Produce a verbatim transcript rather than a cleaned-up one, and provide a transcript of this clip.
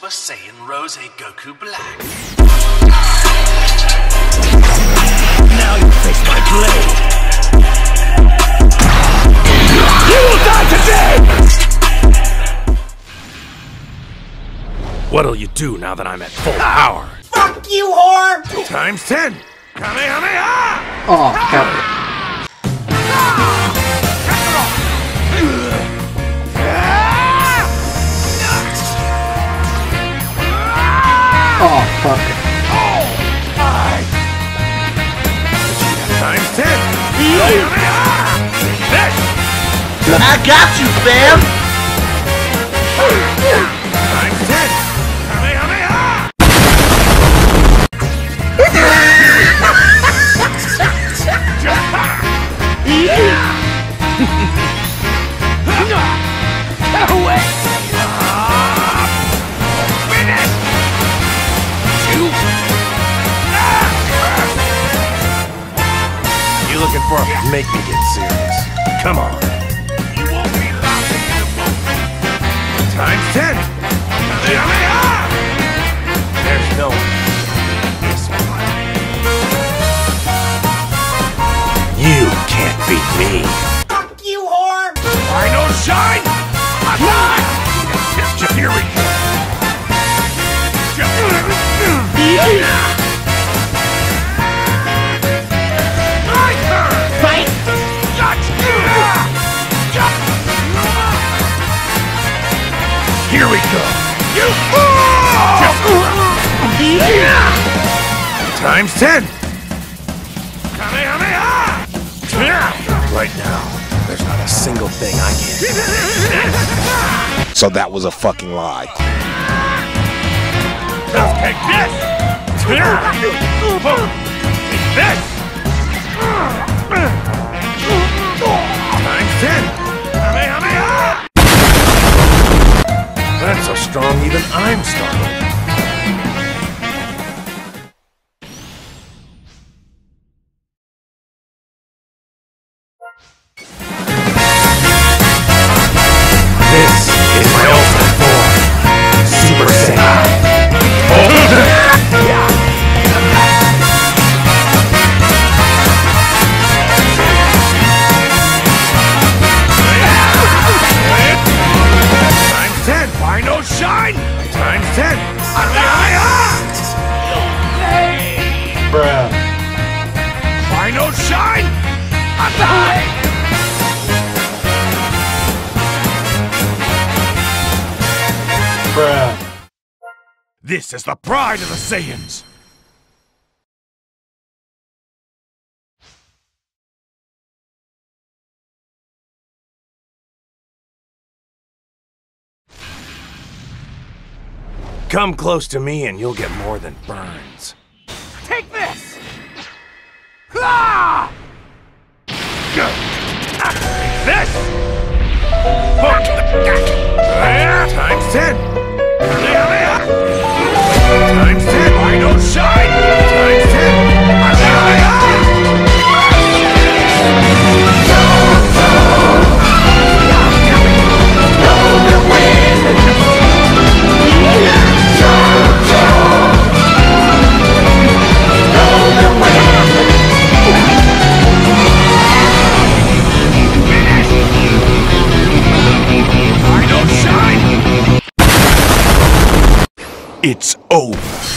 Super Saiyan Rose Goku Black. Now you face my blade. You will die today! What'll you do now that I'm at full power? Fuck you, whore! Times ten! Kamehameha! Oh, hell. Oh, fuck. Oh, I... Times ten! I got you, fam! Times ten! Kamehameha! Go away! Finish! You! You looking for a... Make me get serious. Come on. You won't be laughing in the moment. Times ten! Kamehameha! There's no one. This one. You can't beat me. Fuck you, whore! I know shine! I'm not! Here we go. My turn! Fight! Here we go. You Times ten! Kamehameha! Right now, there's not a single thing I can't. So that was a fucking lie. Just take this! Take this! Times ten! Kamehameha! That's so strong even I'm startled. This is my ultimate form, Super Saiyan. Times ten, why no shine? Times ten, Bruh. why no shine? Bruh. This is the pride of the Saiyans! Come close to me and you'll get more than burns. Take this! Ah! Take this! Times ten! Times ten! I don't shine! Times ten! It's over.